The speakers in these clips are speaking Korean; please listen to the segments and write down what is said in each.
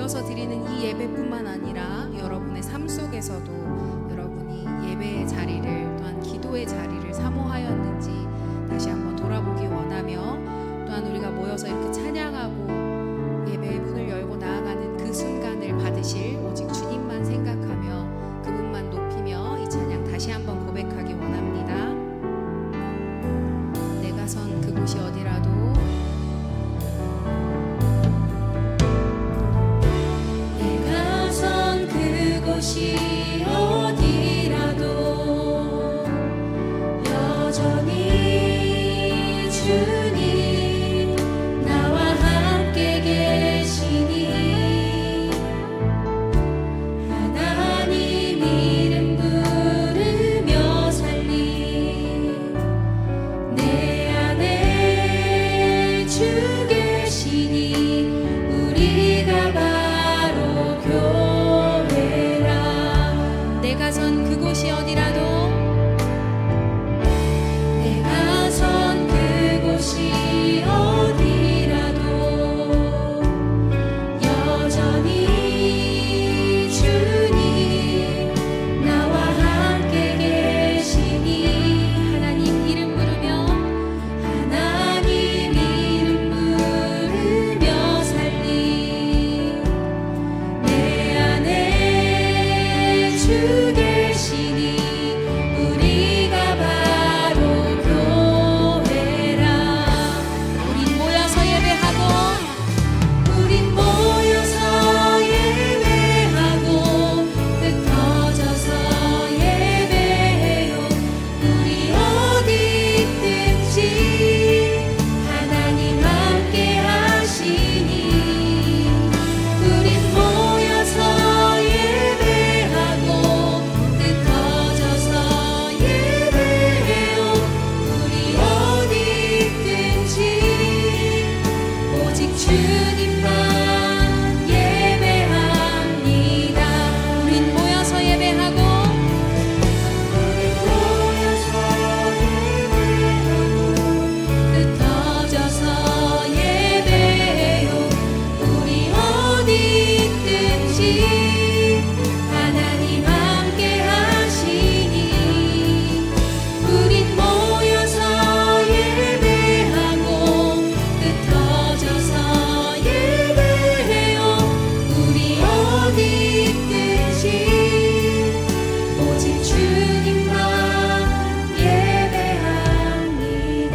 모여서 드리는 이 예배뿐만 아니라 여러분의 삶 속에서도 여러분이 예배의 자리를 또한 기도의 자리를 사모하였는지 다시 한번 돌아보기 원하며, 또한 우리가 모여서 이렇게 찬양하고 예배의 문을 열고 나아가는 그 순간을 받으실 오직 주님만 생각하며 그분만 높이며 이 찬양 다시 한번 고백하기 원합니다. 내가 선 그곳이 어디라도, 내가 선 그곳이 어디라도 여전히 주님 나와 함께 계시니, 하나님 이름 부르며 살리 내 안에 주 계시니 우리가 바로 교회라. 내가 선 그곳이 어디라도, 내가 선 그곳이 어디라도 여전히 주님 나와 함께 계시니, 하나님 이름 부르며 하나님 이름 부르며 살리 내 안에 주 계시니 우리가 바로 교회라. 우린 모여서 예배하고, 우린 모여서 예배하고 흩어져서 예배해요. 우리 어디 있든지 하나님 함께 하시니, 우린 모여서 예배하고 흩어져서 예배해요. 우리 어디 있든지 오직 주님만 예배합니다. 우린 모여서 예배하고, 모여서 예배하고 흩어져서 예배해요. 우리 어디 있든지 하나님 함께 하시니, 우린 모여서 예배하고 흩어져서 예배해요. 우리 어디 있든지 오직 주님만 예배합니다.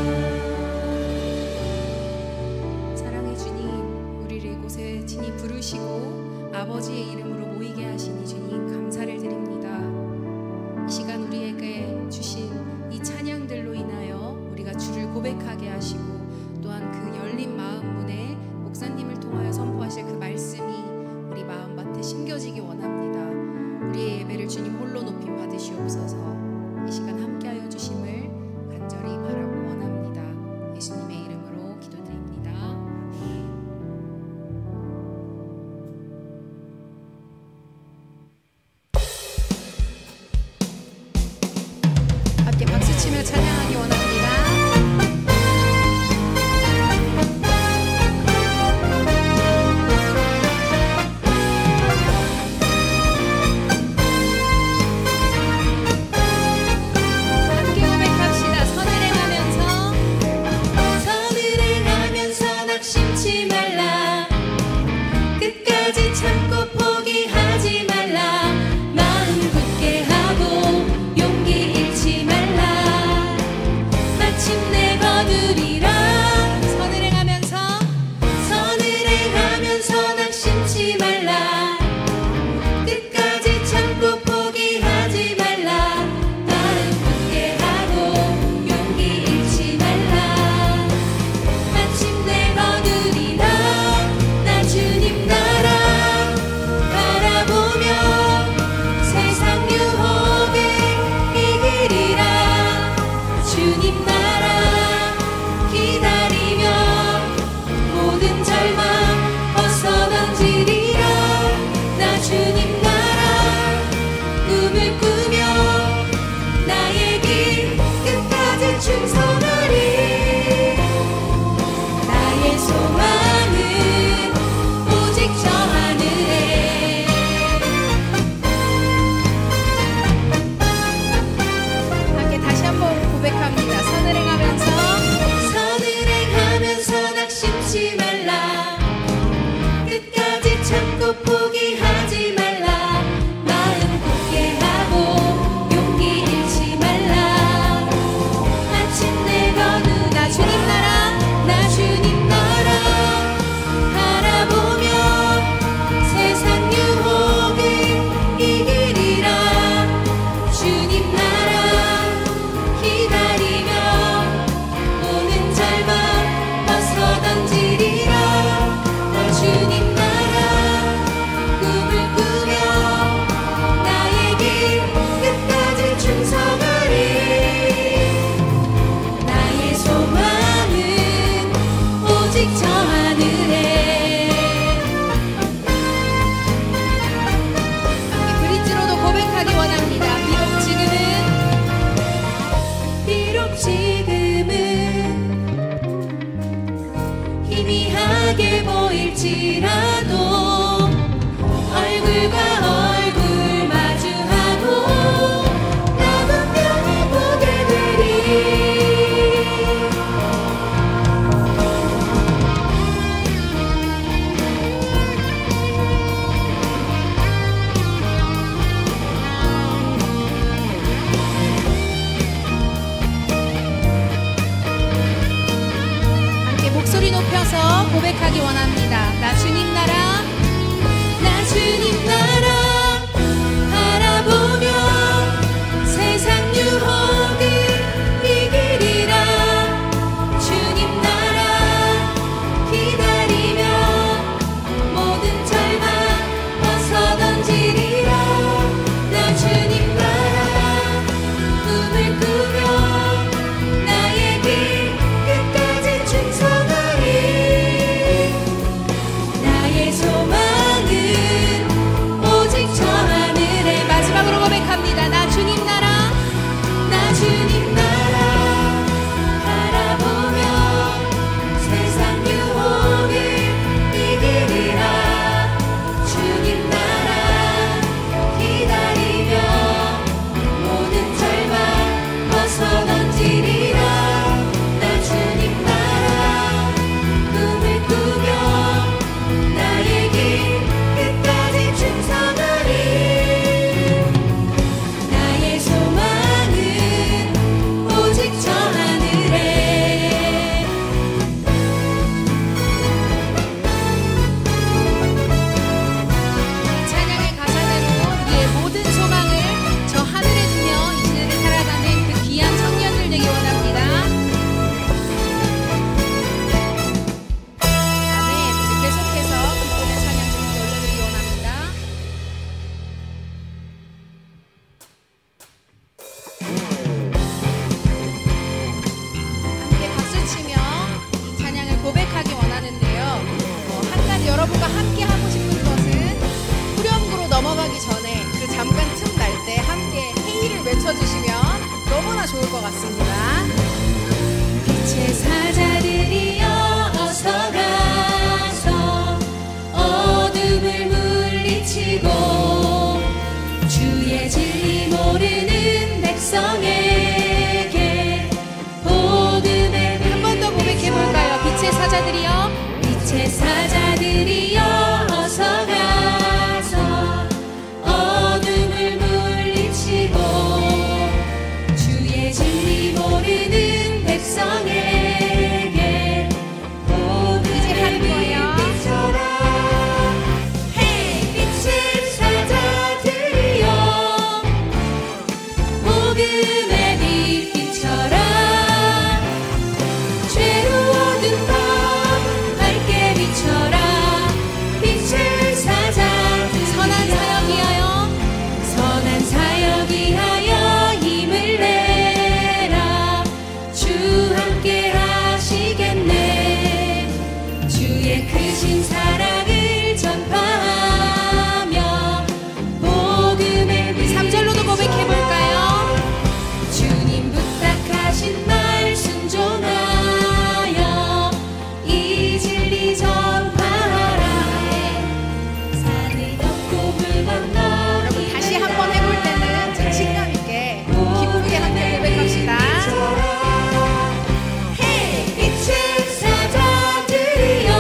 사랑의 주님, 우리를 이곳에 친히 부르시고 아버지의 이름으로 모이게 하시니 주님 감사를 드립니다. 이 시간 우리에게 주신 이 찬양들로 인하여 우리가 주를 고백하게 하시고, 또한 그 열린 마음 문에 목사님을 통하여 선포하실 그 말씀이 우리 마음밭에 심겨지기 원합니다. 우리의 예배를 주님 홀로 높임 받으시옵소서. 이 시간 함께하여 주심을 간절히 바라고 원합니다. 예수님의 이름으로 기도드립니다. 함께 박수치며 찬양하기 원합니다. 함께 고백합시다. 선을 행하면서 선을 행하면서 낙심치 말라. 끝까지 참고 포기하지 말라. 마음 굳게 하고 용기 잃지 말라. 마침내 거두리라. 선을 행하면서 선을 행하면서 낙심치 말라. 끝까지 참고 포기하지 말라. 마음 굳게 하고 용기 잃지 말라. 마침내 거두리라. 나 주님 나라 하지 말라. 끝까지 참고 포기하지 말라. 마음 굳게 하고 용기 잃지 말라. 마침내 거두 나 주님 나라, 나 주님 나라 바라보며 세상 유혹을 이기리라. 주님 나라 기다리며 모든 절망 벗어 던지리라. 주님 나라 꿈을 꾸며 나의 길 끝까지 충성하리. 나의 소망은 오직 저 하늘에. 이 브릿지로도 고백하기 원합니다. 비록 지금은 희미하게 보일지라도 얼굴과 얼굴 마주하고 나 분명히 보게 되리. 함께 목소리 높여서 고백하기 원합니다. 나 주님 나라, 나 주님 나라 바라보며 세상 유혹을 이기리라. 주님 나라 기다리며 모든 절망 벗어 던지리라. 나 주님 나라 꿈을 꾸며 나의 길 끝까지 충성하리. 나의 소망은 오직 저 하늘에. 마지막으로 고백합니다. 나 주님 나라, 나 주님 나라 바라보며 세상 유혹을 이기리라. 주님 나라 기다리며 모든 절망 벗어 던지리라. 나 주님 나라 꿈을 꾸며 나의 길 끝까지 충성하리. 나의 소망은 오직 저 하늘에. 찬양의 가사대로 우리의 모든 소망을 저 하늘에 두며 이 시대를 살아가는 그 귀한 청년들 되기 원합니다. 아멘. 우리 계속해서 기쁨의 찬양 주님께 올려드리기 원합니다. 함께 박수치며 이 찬양을 고백하기 원하는데요. 한 가지 여러분과 함께 하고 싶은 것은 후렴구로 넘어가기 전에 그 잠깐 틈 날 때 함께 헤이를 외쳐주시면 너무나 좋을 것 같습니다. 빛의 사자들이여 어서 가서 어둠을 물리치고 주의 진리 모르는 백성에게 복음을 한 번 더 고백해볼까요? 빛의 사자들이여, 빛의 사자들이여 어서 가서 어둠을 물리치고 주의 진리 모르는 백성에게 복음을 비춰라. 헤이 빛의 사자들이여 복음의 빛 비춰라. 죄로 어두운 밤 밝게 비춰라. 빛의 사자들 선한 사역이하여 선한 사역이하여 힘을 내라. 주 함께 하시겠네. 주의 크신 사랑을 전파하며 복음의 빛 3절로도 고백해볼까요? 주님 부탁하신 말 순종하여 이 진리 전파하라. 산을 걷고 물 건너. 여러분 다시 한번 해볼 때는 자신감 있게 기쁘게 함께 고백합시다. 헤이 빛의 사자들이여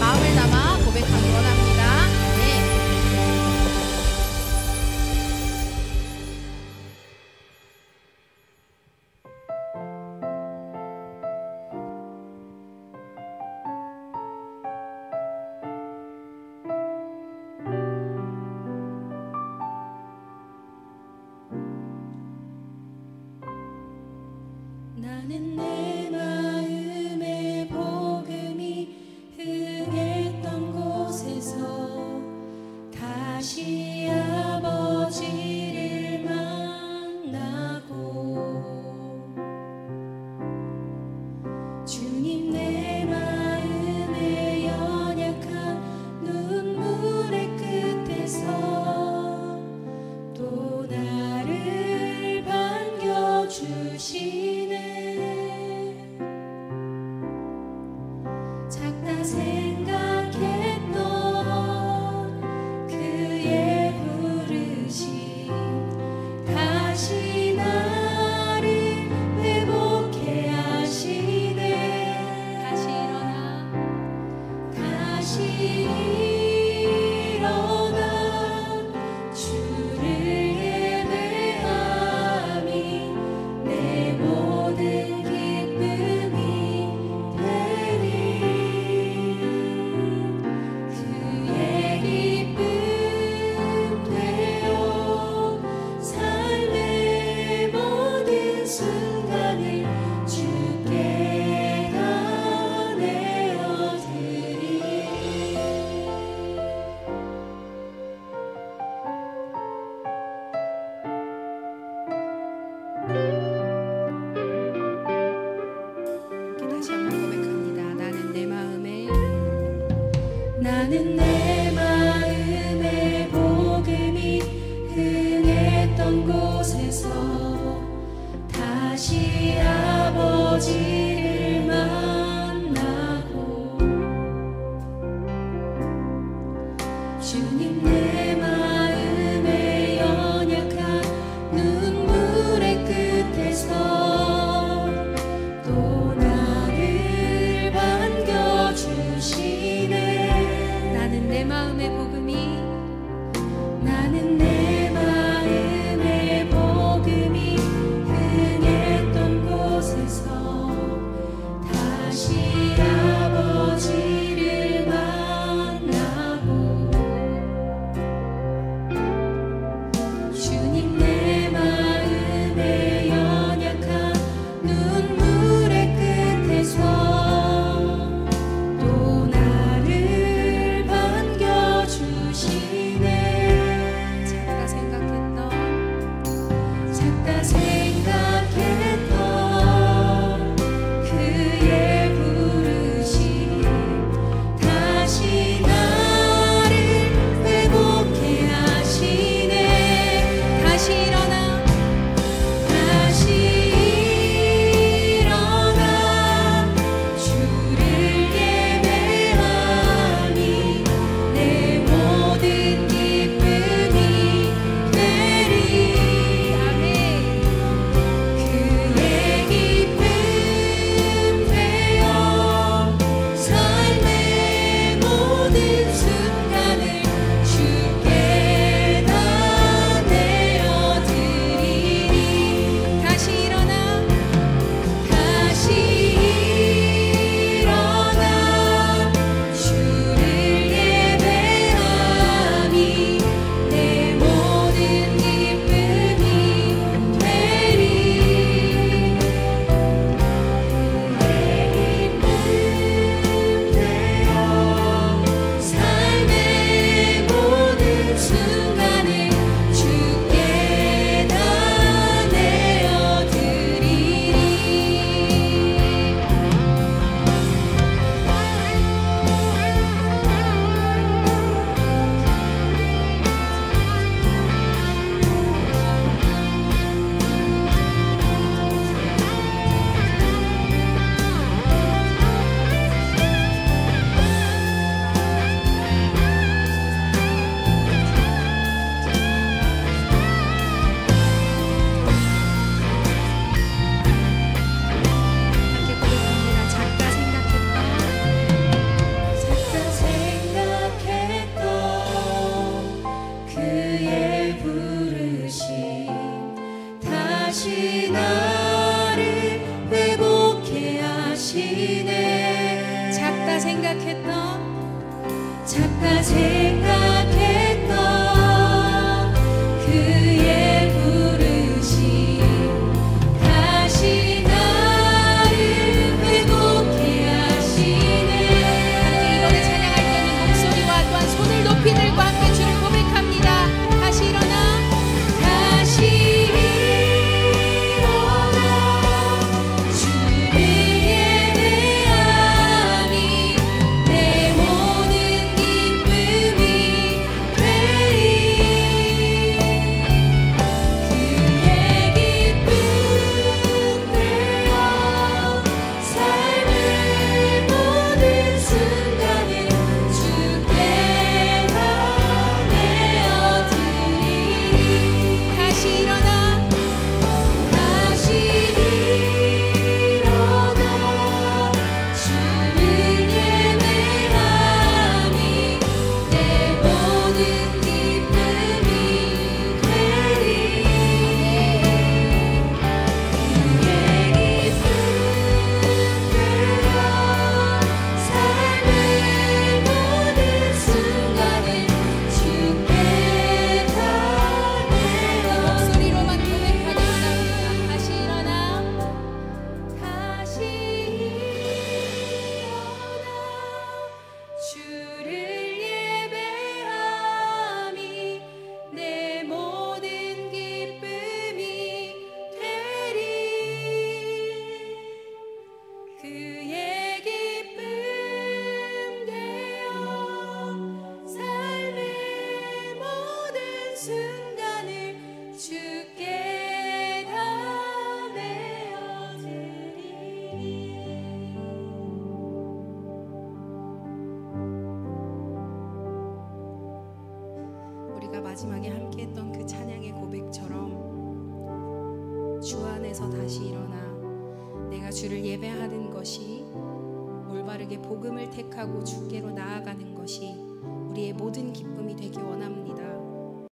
마음을 담아 고백하기 원합니다. 네. 나는 내 마음의 복음이 흥했던 곳에서 다시 아버지를 만나고 주님 내 마음의 연약한 눈물의 끝에서 또 나를 반겨주시네. 작다 생각했던 그의 부르심 다시 나를 회복해 하시네. 다시 일어나 주를 예배함이 내 모든 기쁨이 되리. 그의 기쁨 되어 삶의 모든 순간을 주께 다 내어드리. 다시 한번 고백합니다. 나는 내 마음의 복음이 흥했던 곳에서 다시 아버지를 만나고 주님 내 마음의 연약한 눈물의 끝에서 또 나를 반겨주시네. 나는 내 마음의 복음이 흥했던 곳에서 다시 아버지를 만나고 작다 생각했던 그의 부르심 다시 나를 회복해 하시네. 함께 일어나 찬양할 때는 목소리와 또한 손을 높이 들고 함께 주를 고백합니다. 다시 일어나 다시 일어나 주를 예배하니 내 모든 기쁨이 되리. 그의 기쁨 되어 삶의 모든 순간에 주께 다 내어드리리. 다시 일어나 다시 일어나 주를 예배하니 내 모든 기쁨이 되리. 그의 기쁨 되어 삶의 모든 순간에 주께 다 내어 목소리로만 고백하기 원합니다. 다시 일어나 다시 일어나 주를 예배하니 내 모든 기쁨이 되리. 그의 기쁨 되어 삶의 모든 순간을 주께 다 내어드리리. 우리가 마지막에 함께했던 그 찬양의 고백처럼 주 안에서 다시 일어나 내가 주를 예배하는 것이 올바르게 복음을 택하고 주께로 나아가는 것이 우리의 모든 기쁨이 되기 원합니다.